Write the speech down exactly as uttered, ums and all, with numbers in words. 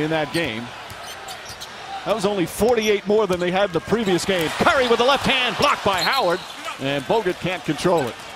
in that game. That was only forty-eight more than they had the previous game. Curry with the left hand, blocked by Howard, and Bogut can't control it.